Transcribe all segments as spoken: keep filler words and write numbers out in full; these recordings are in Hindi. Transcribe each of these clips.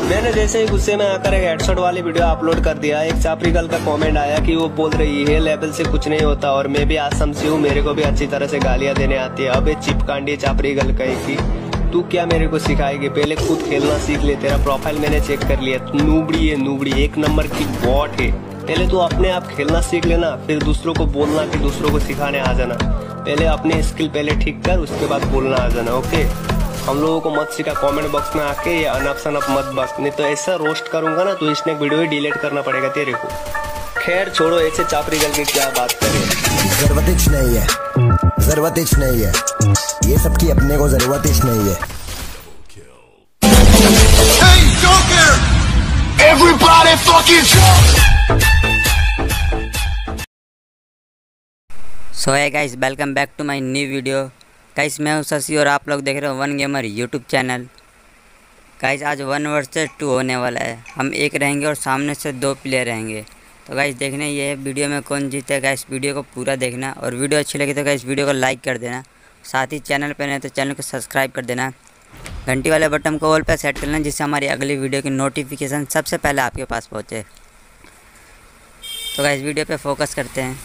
मैंने जैसे ही गुस्से में आकर एक हेडशॉट वाली वीडियो अपलोड कर दिया, एक चापरी गर्ल का कमेंट आया कि वो बोल रही है लेवल से कुछ नहीं होता और मैं भी आसम से हूँ, मेरे को भी अच्छी तरह से गालियां देने आती है। अब चिपकांडी चापरी गर्ल कहेगी तू क्या मेरे को सिखाएगी, पहले खुद खेलना सीख ले, तेरा प्रोफाइल मैंने चेक कर लिया, नूबड़ी है नूबड़ी, एक नंबर की बॉट है। पहले तू अपने आप खेलना सीख लेना, फिर दूसरों को बोलना कि दूसरों को सिखाने आ जाना। पहले अपनी स्किल पहले ठीक कर, उसके बाद बोलना आ जाना। ओके, हम लोगों को मत सिखा कमेंट बॉक्स में आके ये अनप सनप मत बस, नहीं तो ऐसा रोस्ट करूंगा ना तो इसने वीडियो ही डिलीट करना पड़ेगा तेरे को। खैर छोड़ो, ऐसे चापरी गल की क्या बात करें। जरूरत ही नहीं है, जरूरत ही नहीं है, ये सब की अपने को जरूरत ही नहीं है। Everybody fucking jump! सो है guys, welcome back to my new video. Guys मैं हूं शशि और आप लोग देख रहे हो one gamer YouTube channel. Guys आज वन वर्सेस टू होने वाला है, हम एक रहेंगे और सामने से दो प्लेयर रहेंगे। तो गाइस देखने ये है वीडियो में कौन जीते। गाइस वीडियो को पूरा देखना और वीडियो अच्छी लगी तो गाइस वीडियो को लाइक कर देना, साथ ही चैनल पर नहीं तो चैनल को सब्सक्राइब कर देना, घंटी वाले बटन को ऑल पे सेट कर लेना जिससे हमारी अगली वीडियो की नोटिफिकेशन सबसे पहले आपके पास पहुंचे। तो गाइस वीडियो पे फोकस करते हैं।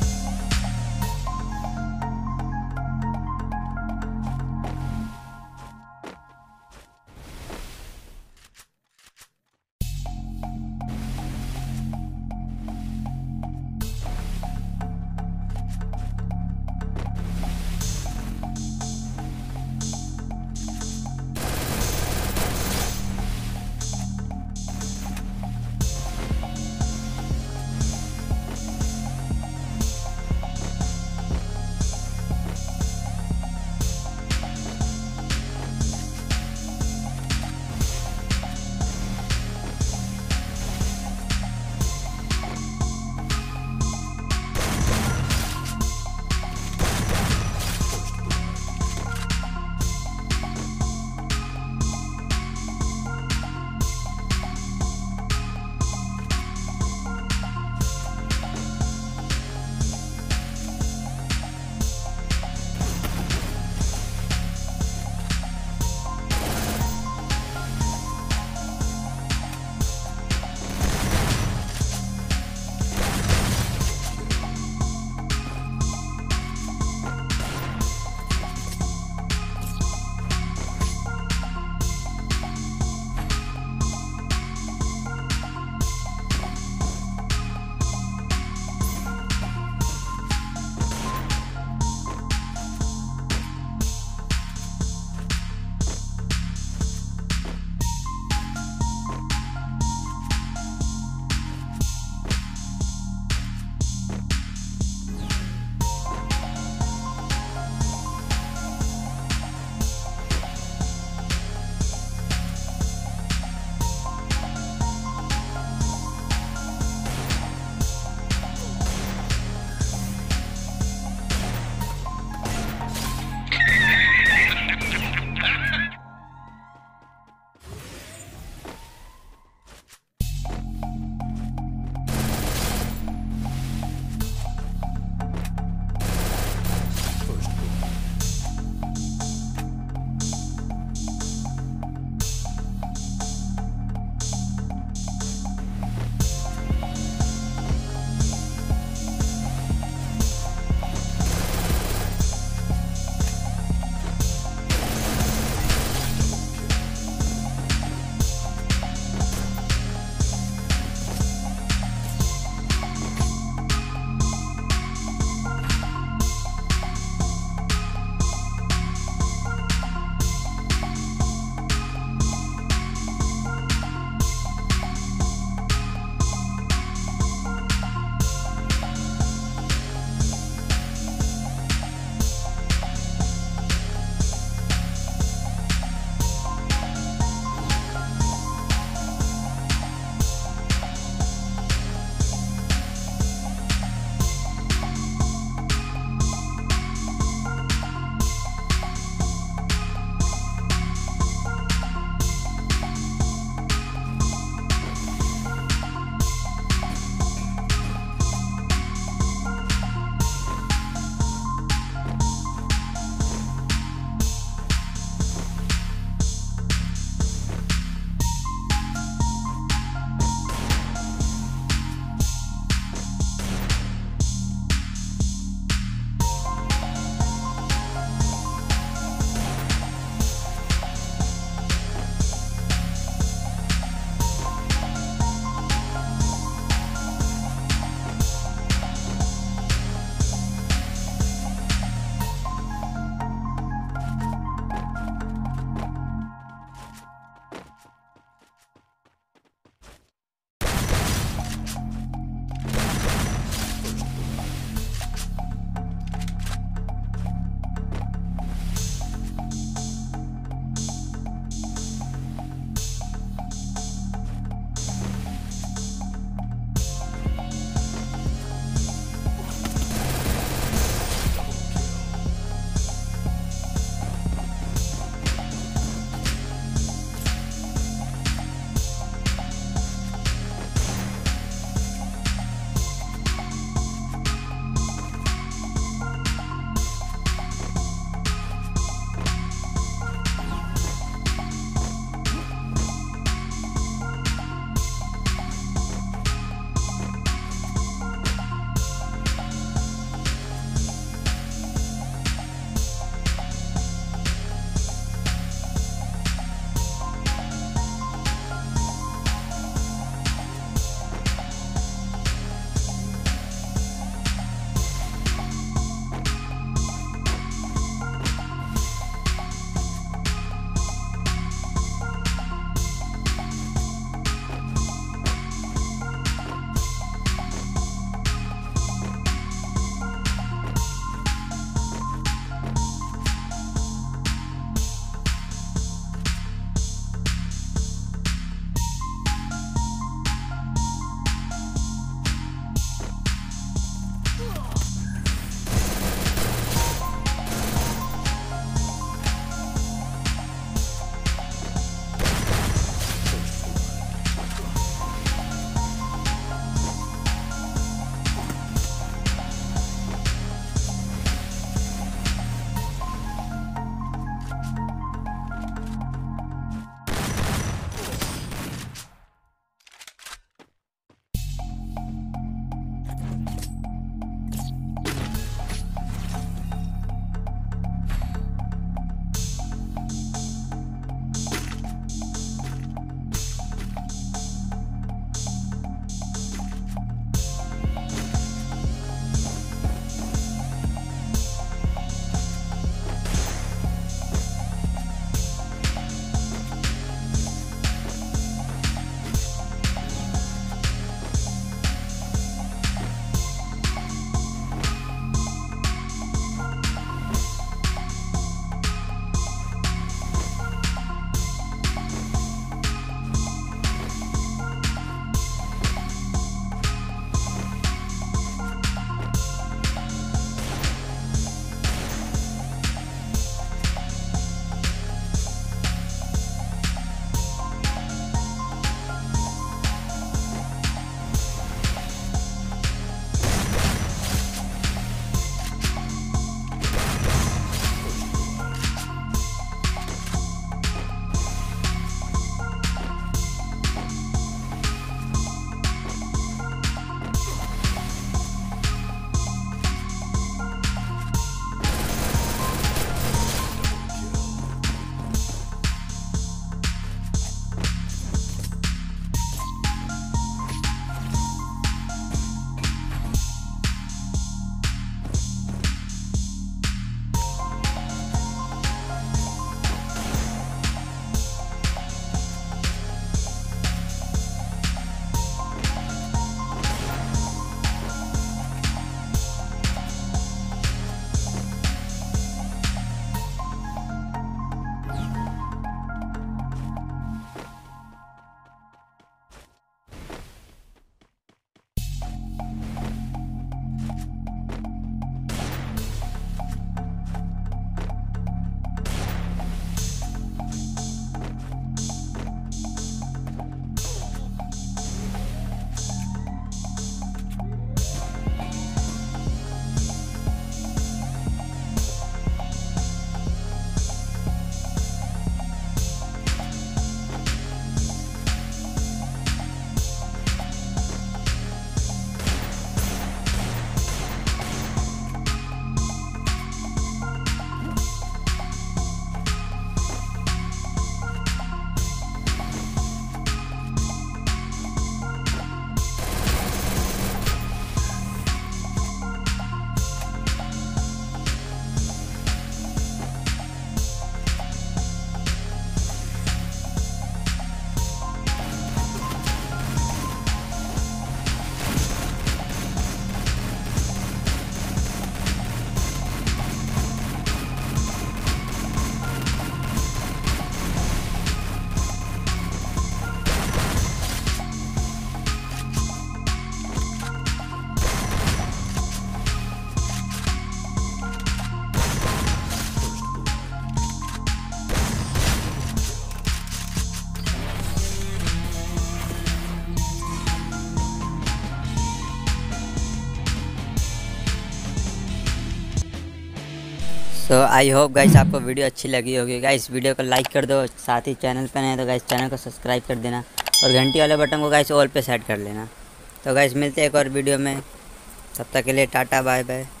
सो आई होप गाइस आपको वीडियो अच्छी लगी होगी। गाइस वीडियो को लाइक कर दो, साथ ही चैनल पर नए तो गाइस चैनल को सब्सक्राइब कर देना और घंटी वाले बटन को गाइस ऑल पे सेट कर लेना। तो गाइस मिलते हैं एक और वीडियो में, तब तक के लिए टाटा बाय बाय।